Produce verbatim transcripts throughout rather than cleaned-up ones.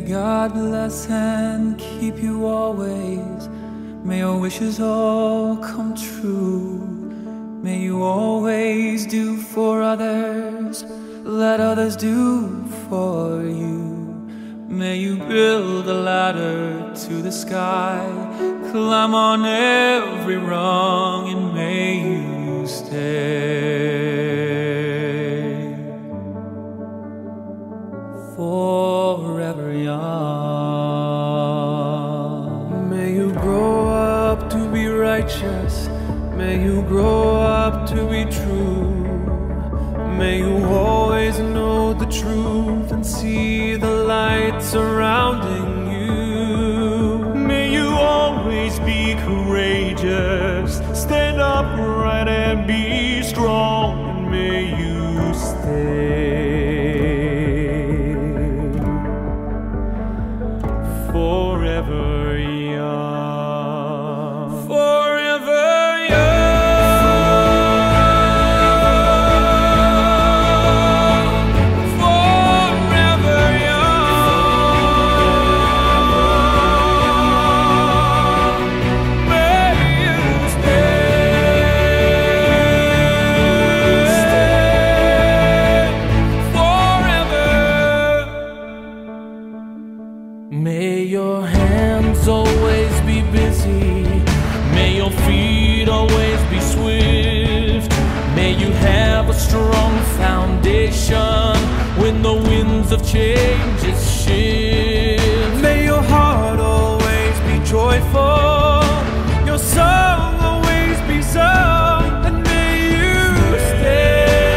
God bless and keep you always. May your wishes all come true. May you always do for others, let others do for you. May you build a ladder to the sky, climb on every rung, and may you stay forever young. May you grow up to be righteous. May you grow up to be true. May you always know the truth and see the light surrounding you. May you always be courageous, stand upright and be strong, and may you stay forever young. Forever young. May your hands always be busy. May your feet always be swift. May you have a strong foundation when the winds of change shift. May your heart always be joyful, your song always be sung, and may you stay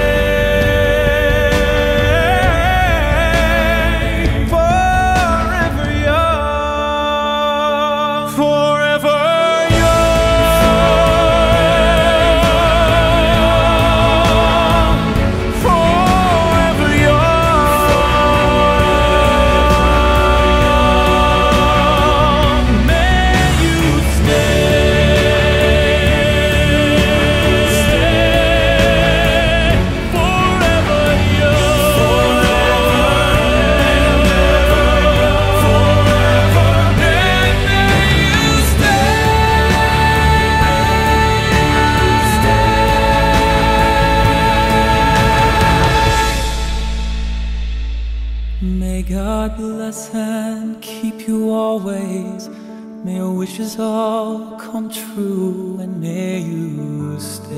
May God bless and keep you always. May your wishes all come true, and may you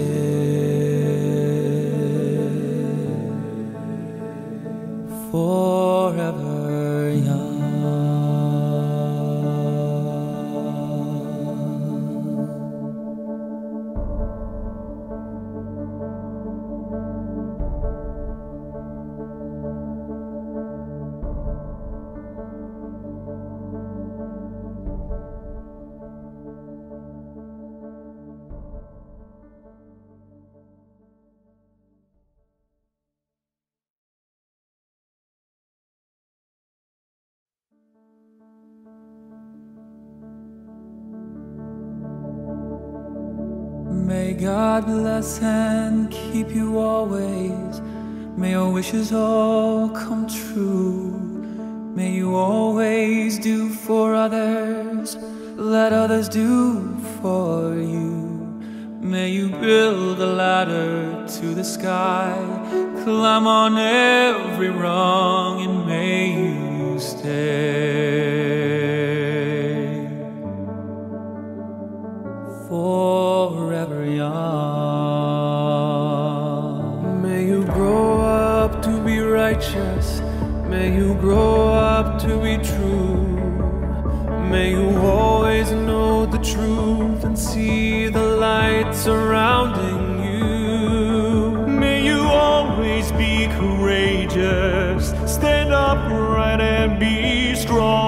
stay forever young. May God bless and keep you always. May your wishes all come true. May you always do for others, let others do for you. May you build a ladder to the sky, climb on every rung, and may you stay forever young. May you grow up to be righteous. May you grow up to be true. May you always know the truth and see the light surrounding you. May you always be courageous, stand upright and be strong.